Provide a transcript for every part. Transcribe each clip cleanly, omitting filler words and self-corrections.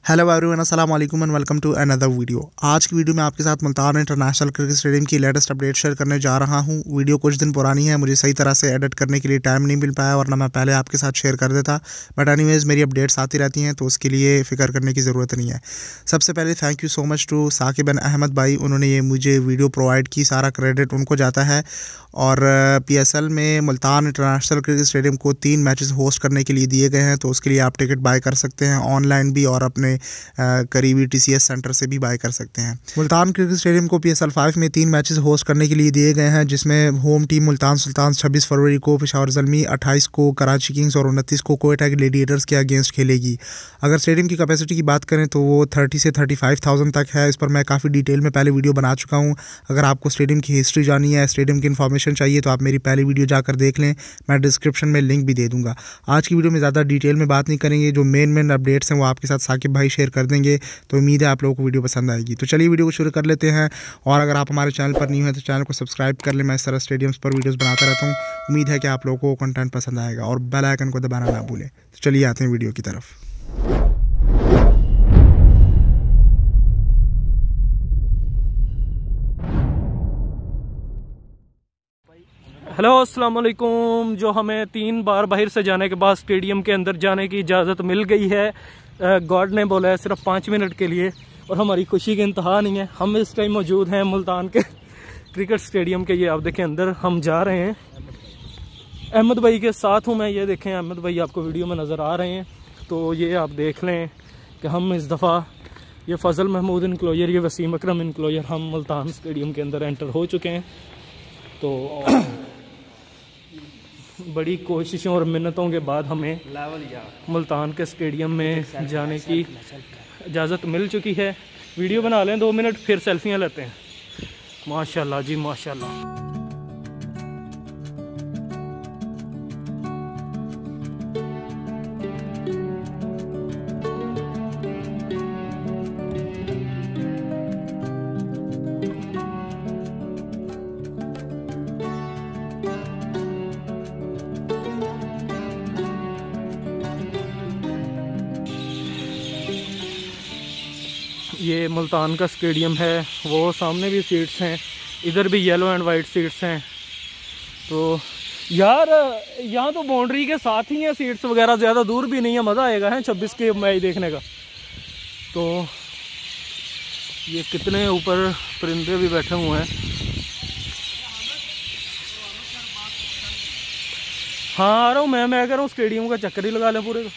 Hello everyone, अस्सलाम वालेकुम and welcome to another video. आज की वीडियो में आपके साथ मुल्तान इंटरनेशनल क्रिकेट स्टेडियम की लेटेस्ट अपडेट शेयर करने जा रहा हूं। वीडियो कुछ दिन पुरानी है, मुझे सही तरह से एडिट करने के लिए टाइम नहीं मिल पाया, वरना मैं पहले आपके साथ शेयर कर देता। बट एनीवेज मेरी अपडेट्स आती रहती हैं तो उसके लिए फ़िक्र करने की ज़रूरत नहीं है। सबसे पहले thank you so much to Saqib bin Ahmed भाई, उन्होंने ये मुझे वीडियो प्रोवाइड की, सारा क्रेडिट उनको जाता है। और PSL में मुल्तान इंटरनेशनल क्रिकेट स्टेडियम को 3 मैचेस होस्ट करने के लिए दिए गए हैं, तो उसके लिए आप टिकट बाय कर सकते हैं ऑनलाइन भी और अपने करीबी TCS सेंटर से भी बाय कर सकते हैं। मुल्तान क्रिकेट स्टेडियम को PSL 5 में 3 मैचेस होस्ट करने के लिए दिए गए हैं, जिसमें होम टीम मुल्तान सुल्तान 26 फरवरी को, पेशावर ज़ल्मी 28 को, कराची किंग्स और 29 को कोयटा ग्लैडिएटर्स के अगेंस्ट खेलेगी। अगर स्टेडियम की कैपेसिटी की बात करें तो वो 30 से 35,000 तक है। इस पर मैं काफ़ी डिटेल में पहले वीडियो बना चुका हूँ। अगर आपको स्टेडियम की हिस्ट्री जानी है, स्टेडियम की इन्फॉर्मेशन चाहिए तो आप मेरी पहली वीडियो जाकर देख लें, मैं डिस्क्रिप्शन में लिंक भी दे दूँगा। आज की वीडियो में ज़्यादा डिटेल में बात नहीं करेंगे, जो मेन अपडेट्स हैं वो आपके साथ साकिब भाई शेयर कर देंगे, तो उम्मीद है आप लोगों को वीडियो पसंद आएगी। तो चलिए वीडियो को शुरू कर लेते हैं। और अगर आप हमारे चैनल पर न्यू हैं तो चैनल को सब्सक्राइब कर लें, मैं इस तरह स्टेडियम्स पर वीडियोस बनाता रहता हूँ। उम्मीद है कि आप लोगों को कंटेंट पसंद आएगा और बेल आइकन को दबाना ना भूलें। तो चलिए आते हैं वीडियो की तरफ। हेलो अस्सलाम वालेकुम। जो हमें 3 बार बाहर से जाने के बाद स्टेडियम के अंदर जाने की इजाज़त मिल गई है, गॉड ने बोला है सिर्फ 5 मिनट के लिए, और हमारी खुशी की इंतहा नहीं है। हम इस टाइम मौजूद हैं मुल्तान के क्रिकेट स्टेडियम के, ये आप देखें अंदर हम जा रहे हैं। अहमद भाई के साथ हूँ मैं, ये देखें अहमद भाई आपको वीडियो में नज़र आ रहे हैं। तो ये आप देख लें कि हम इस दफ़ा, ये फजल महमूद इनक्लोजर, ये वसीम अकरम इनक्लोजर, हम मुल्तान स्टेडियम के अंदर एंटर हो चुके हैं। तो बड़ी कोशिशों और मिन्नतों के बाद हमें मुल्तान के स्टेडियम में जाने की इजाज़त मिल चुकी है। वीडियो बना लें 2 मिनट, फिर सेल्फियाँ लेते हैं। माशाल्लाह जी माशाल्लाह। ये मुल्तान का स्टेडियम है, वो सामने भी सीट्स हैं, इधर भी येलो एंड वाइट सीट्स हैं। तो यार यहाँ तो बाउंड्री के साथ ही हैं सीट्स वगैरह, ज़्यादा दूर भी नहीं है, मज़ा आएगा है 26 के मैच देखने का। तो ये कितने ऊपर परिंदे भी बैठे हुए हैं। हाँ आ रहा हूँ मैं कह रहा हूँ स्टेडियम का चक्कर ही लगा लें पूरे का।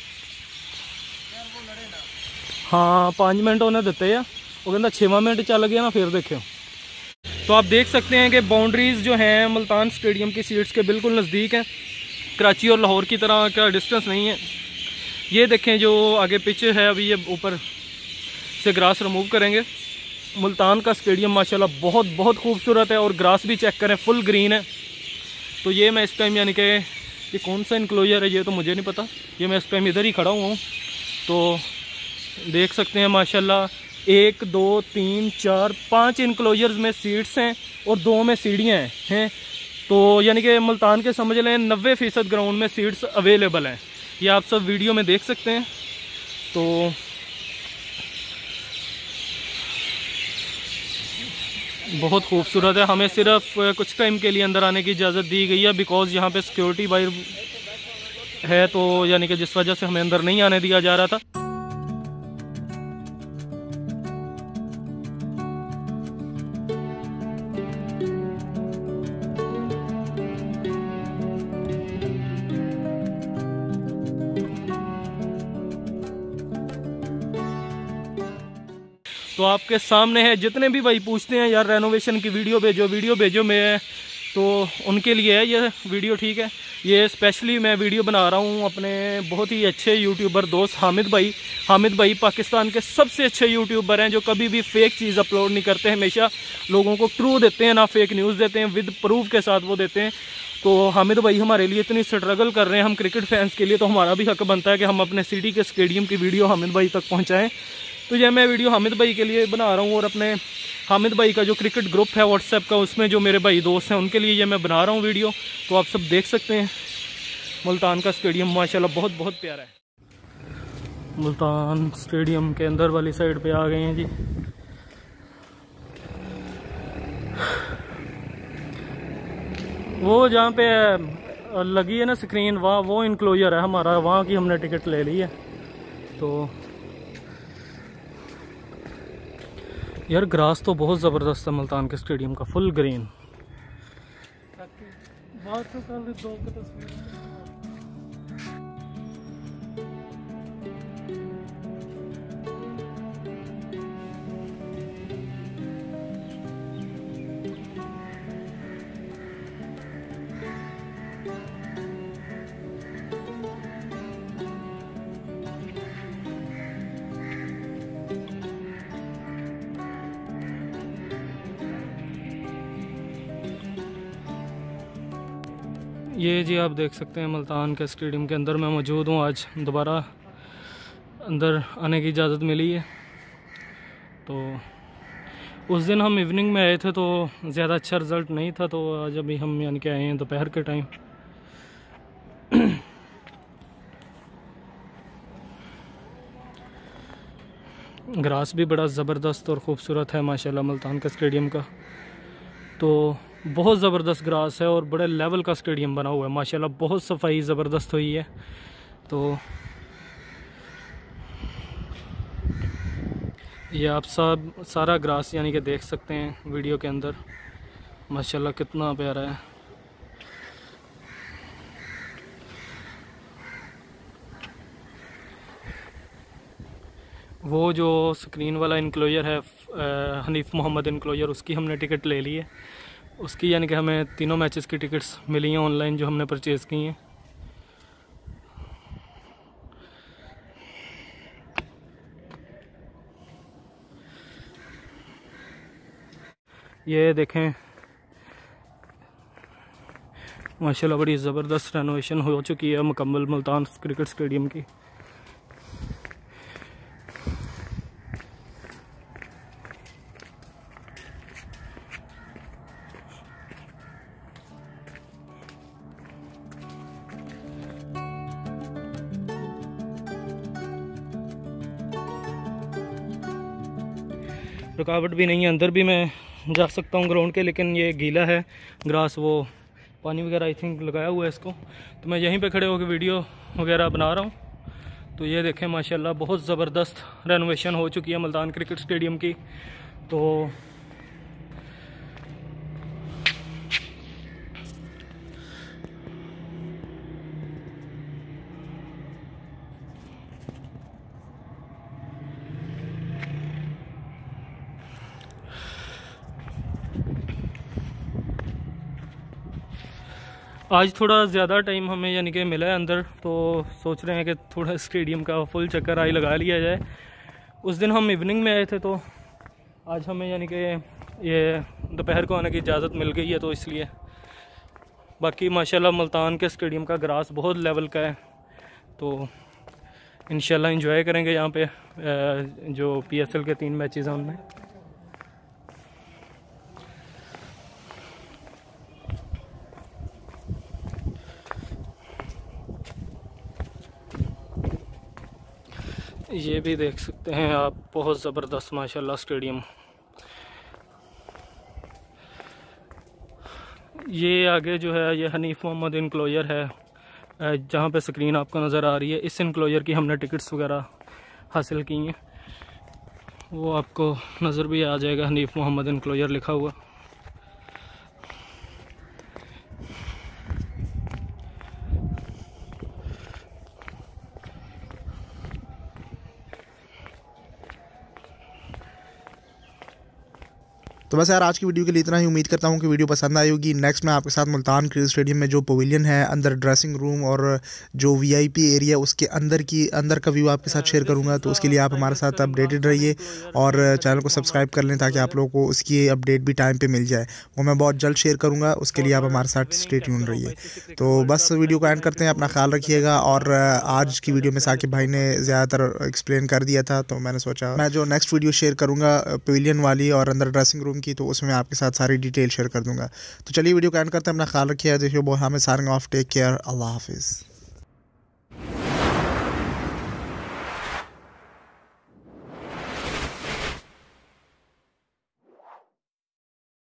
हाँ 5 मिनट उन्हें देते हैं, वो कहता 6वां मिनट चल गया ना फिर देखें। तो आप देख सकते हैं कि बाउंड्रीज़ जो हैं मुल्तान स्टेडियम की सीट्स के बिल्कुल नज़दीक हैं। कराची और लाहौर की तरह का डिस्टेंस नहीं है। ये देखें जो आगे पिच है, अभी ये ऊपर से ग्रास रिमूव करेंगे। मुल्तान का स्टेडियम माशाल्लाह बहुत खूबसूरत है, और ग्रास भी चेक करें फुल ग्रीन है। तो ये मैं इस टाइम, यानी कि ये कौन सा इनक्लोजर है ये तो मुझे नहीं पता, ये मैं इस टाइम इधर ही खड़ा हुआ हूँ। तो देख सकते हैं माशाल्लाह 1 2 3 4 5 इनक्लोजर्स में सीट्स हैं और 2 में सीढ़ियाँ हैं। तो यानी कि मुल्तान के समझ लें 90% ग्राउंड में सीट्स अवेलेबल हैं। ये आप सब वीडियो में देख सकते हैं। तो बहुत खूबसूरत है। हमें सिर्फ कुछ टाइम के लिए अंदर आने की इजाज़त दी गई है, बिकॉज़ यहाँ पे सिक्योरिटी बाहर है, तो यानी कि जिस वजह से हमें अंदर नहीं आने दिया जा रहा था। तो आपके सामने है, जितने भी भाई पूछते हैं यार रेनोवेशन की वीडियो भेजो मैं, तो उनके लिए है ये वीडियो, ठीक है। ये स्पेशली मैं वीडियो बना रहा हूँ अपने बहुत ही अच्छे यूट्यूबर दोस्त हामिद भाई पाकिस्तान के सबसे अच्छे यूट्यूबर हैं, जो कभी भी फेक चीज़ अपलोड नहीं करते, हमेशा लोगों को ट्रू देते हैं, ना फेक न्यूज़ देते हैं, विद प्रूफ के साथ वो देते हैं। तो हामिद भाई हमारे लिए इतनी स्ट्रगल कर रहे हैं हम क्रिकेट फैंस के लिए, तो हमारा भी हक बनता है कि हम अपने सिटी के स्टेडियम की वीडियो हामिद भाई तक पहुँचाएँ। तो ये मैं वीडियो हामिद भाई के लिए बना रहा हूँ, और अपने हामिद भाई का जो क्रिकेट ग्रुप है व्हाट्सएप का, उसमें जो मेरे भाई दोस्त हैं उनके लिए ये मैं बना रहा हूँ वीडियो। तो आप सब देख सकते हैं मुल्तान का स्टेडियम माशाल्लाह बहुत प्यारा है। मुल्तान स्टेडियम के अंदर वाली साइड पे आ गए हैं जी। वो जहाँ पे लगी है ना स्क्रीन, वहाँ वो इनक्लोजर है हमारा, वहाँ की हमने टिकट ले ली है। तो यार ग्रास तो बहुत ज़बरदस्त है मुल्तान के स्टेडियम का, फुल ग्रीन। ये जी आप देख सकते हैं मुल्तान के स्टेडियम के अंदर मैं मौजूद हूँ। आज दोबारा अंदर आने की इजाज़त मिली है। तो उस दिन हम इवनिंग में आए थे तो ज़्यादा अच्छा रिज़ल्ट नहीं था, तो आज अभी हम यानी कि आए हैं दोपहर के टाइम। ग्रास भी बड़ा ज़बरदस्त और ख़ूबसूरत है माशाल्लाह मुल्तान के स्टेडियम का। तो बहुत ज़बरदस्त ग्रास है और बड़े लेवल का स्टेडियम बना हुआ है माशाल्लाह, बहुत सफाई ज़बरदस्त हुई है। तो ये आप सब सारा ग्रास यानी कि देख सकते हैं वीडियो के अंदर, माशाल्लाह कितना प्यारा है। वो जो स्क्रीन वाला इनक्लोजर है हनीफ मोहम्मद इनक्लोजर, उसकी हमने टिकट ले ली है। उसकी यानी कि हमें तीनों मैचेस की टिकट्स मिली हैं ऑनलाइन जो हमने परचेज़ की हैं। ये देखें माशाल्लाह बड़ी ज़बरदस्त रेनोवेशन हो चुकी है मुकम्मल मुल्तान क्रिकेट स्टेडियम की। रुकावट भी नहीं है, अंदर भी मैं जा सकता हूँ ग्राउंड के, लेकिन ये गीला है ग्रास, वो पानी वगैरह आई थिंक लगाया हुआ है इसको। तो मैं यहीं पे खड़े होकर वीडियो वगैरह बना रहा हूँ। तो ये देखें माशाल्लाह बहुत ज़बरदस्त रेनोवेशन हो चुकी है मुल्तान क्रिकेट स्टेडियम की। तो आज थोड़ा ज़्यादा टाइम हमें यानी कि मिला है अंदर, तो सोच रहे हैं कि थोड़ा स्टेडियम का फुल चक्कर आई लगा लिया जाए। उस दिन हम इवनिंग में आए थे, तो आज हमें यानी कि ये दोपहर को आने की इजाज़त मिल गई है, तो इसलिए। बाकी माशाल्लाह मुल्तान के स्टेडियम का ग्रास बहुत लेवल का है, तो इंशाल्लाह एंजॉय करेंगे यहाँ पे जो PSL के 3 मैचेस हैं उनमें। ये भी देख सकते हैं आप, बहुत ज़बरदस्त माशाल्लाह स्टेडियम। ये आगे जो है ये हनीफ मोहम्मद इनक्लोजर है जहाँ पे स्क्रीन आपको नज़र आ रही है। इस इनक्लोजर की हमने टिकट्स वगैरह हासिल की हैं, वो आपको नज़र भी आ जाएगा, हनीफ मोहम्मद इनक्लोजर लिखा हुआ। तो बस यार आज की वीडियो के लिए इतना ही। उम्मीद करता हूँ कि वीडियो पसंद आई होगी। नेक्स्ट मैं आपके साथ मुल्तान क्रिकेट स्टेडियम में जो पवेलियन है, अंदर ड्रेसिंग रूम और जो VIP एरिया उसके अंदर का व्यू आपके साथ शेयर करूँगा। तो उसके लिए आप हमारे साथ अपडेटेड रहिए और चैनल को सब्सक्राइब कर लें ताकि आप लोगों को उसकी अपडेट भी टाइम पर मिल जाए। वो मैं बहुत जल्द शेयर करूँगा, उसके लिए आप हमारे साथ स्टे ट्यून रहिए। तो बस वीडियो को एंड करते हैं, अपना ख्याल रखिएगा। और आज की वीडियो में साकिब भाई ने ज़्यादातर एक्सप्लेन कर दिया था, तो मैंने सोचा मैं जो नेक्स्ट वीडियो शेयर करूँगा पवेलियन वाली और अंदर ड्रेसिंग रूम की, तो उसमें आपके साथ सारी डिटेल शेयर कर दूंगा। तो चलिए वीडियो को एंड करते हैं, अपना ख्याल रखिए। देखिए बहुत हमें साइनिंग ऑफ, टेक केयर, अल्लाह हाफिज़।